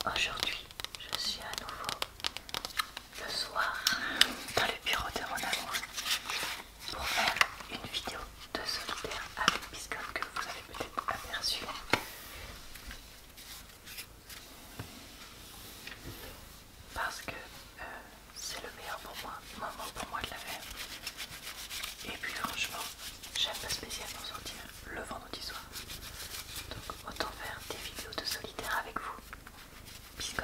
Aujourd'hui, je suis à nouveau le soir dans le bureau de mon amour pour faire une vidéo de solitaire avec Biscotte que vous avez peut-être aperçu. Parce que c'est le meilleur moment pour moi de la faire. Et puis franchement, j'aime pas spécialement sortir le vendredi soir. Donc autant faire des vidéos de solitaire avec vous. Biscotte.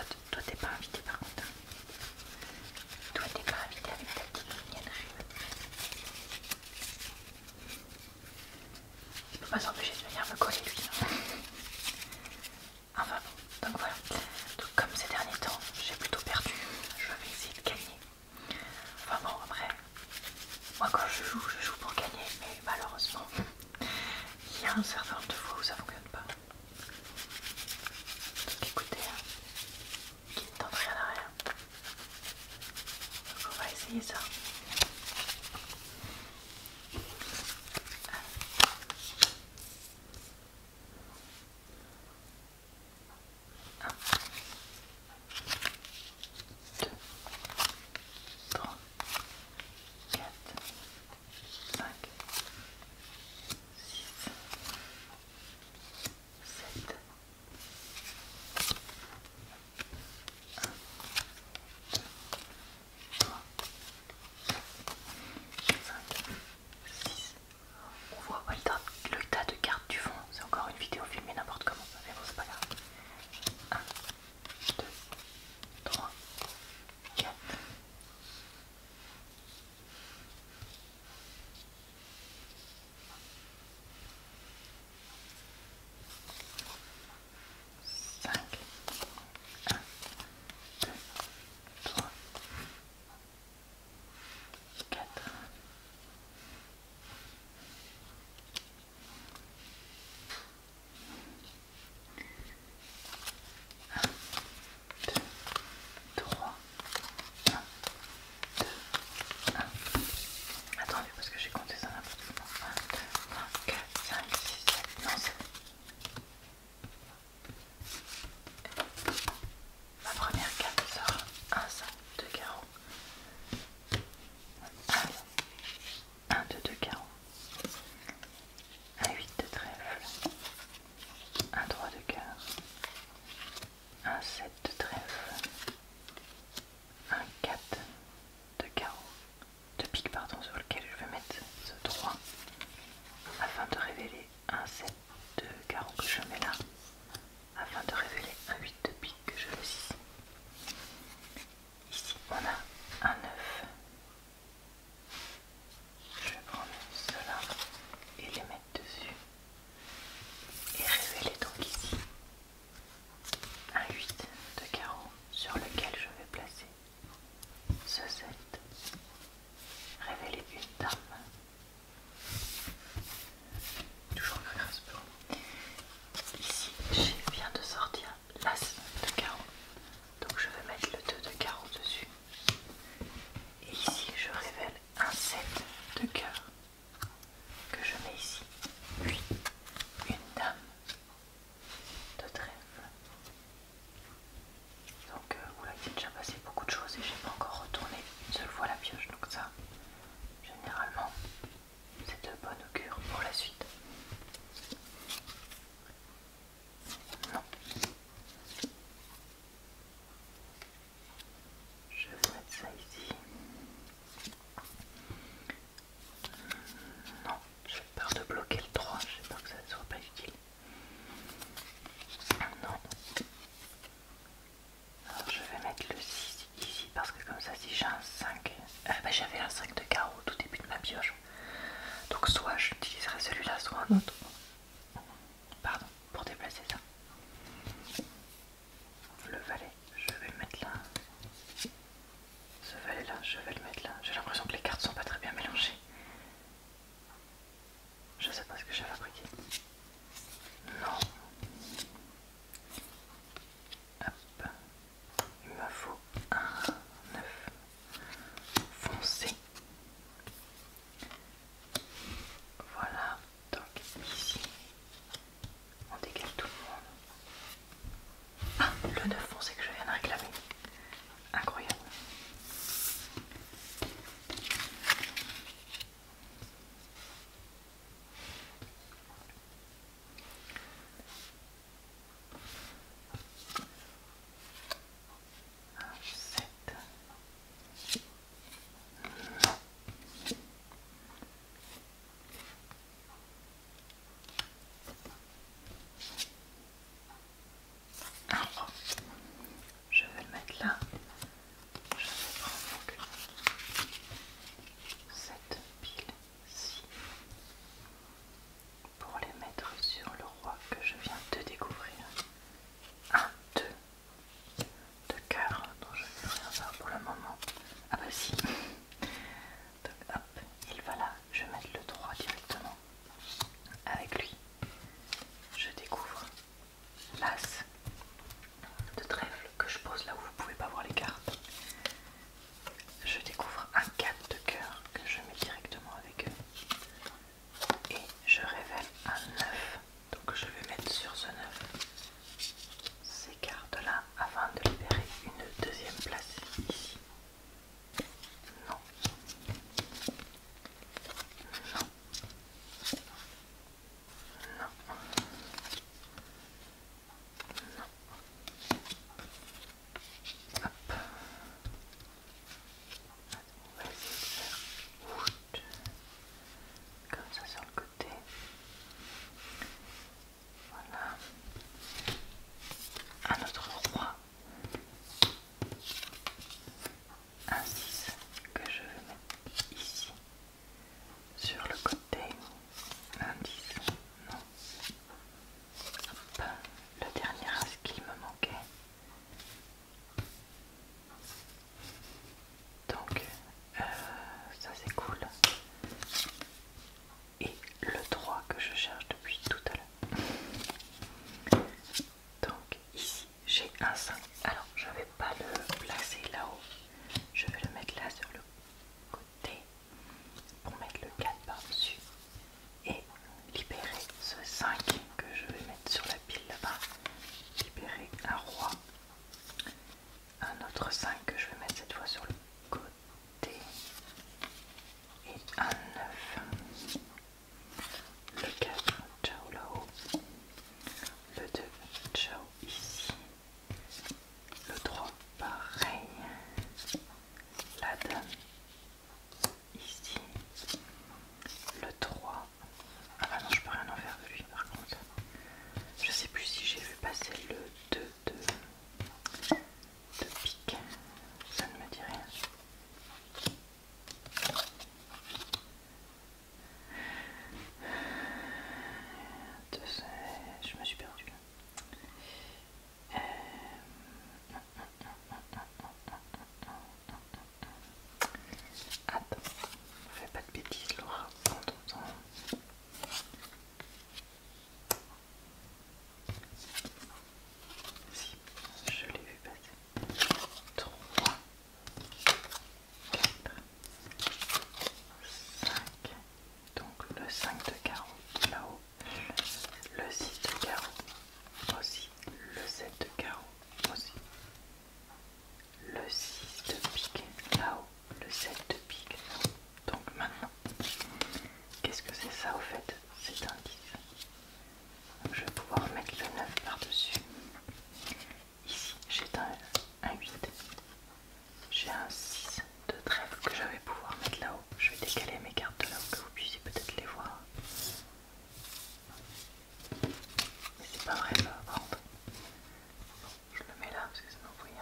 pas vrai, ça va prendre. Je le mets là parce que sinon vous voyez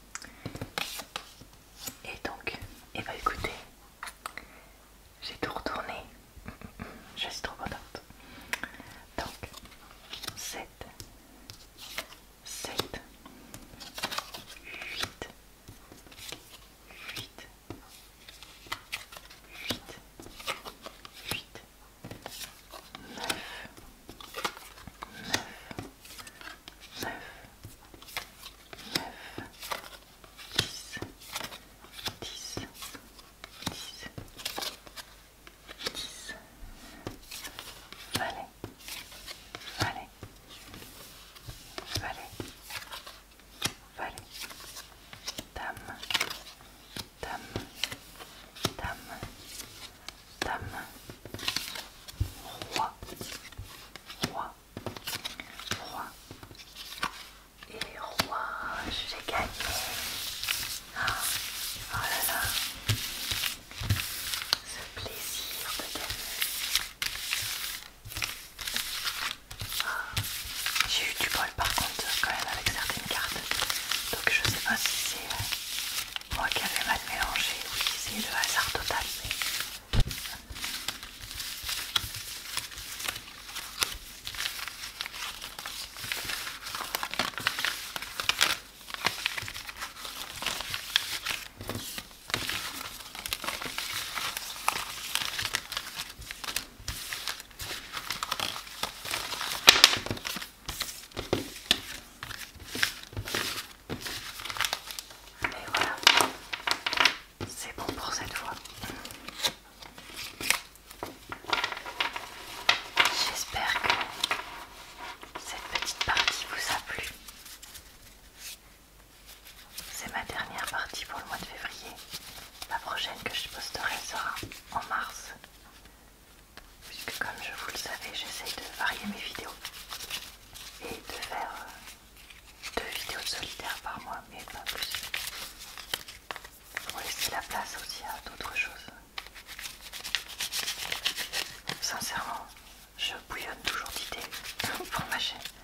rien. Et donc, et bah écoutez, j'ai tout retourné. Je suis trop contente. Donc, 7, 7, 8, 8, 8, 8, 9, 9, 9, 9, 10, 10, 10, 10, valet, valet, valet, valet, dame, dame, dame, dame, roi, roi, roi, et roi, j'ai gagné. Ah, oh là là, ce plaisir de gagner. Ah, j'ai eu du bol par contre quand même avec certaines cartes, donc je sais pas si c'est moi qui avais mal mélangé ou si c'est le hasard total, mais... Mais voilà, c'est bon pour cette fois. J'espère que cette petite partie vous a plu. C'est ma dernière partie pour le mois de février. La prochaine que je posterai sera en mars. Puisque comme vous le savez, j'essaye de varier mes vidéos. Et de faire 2 vidéos de solitaire par mois, mais pas plus. Pour laisser la place aussi à d'autres choses. Sincèrement, je bouillonne toujours d'idées pour ma chaîne.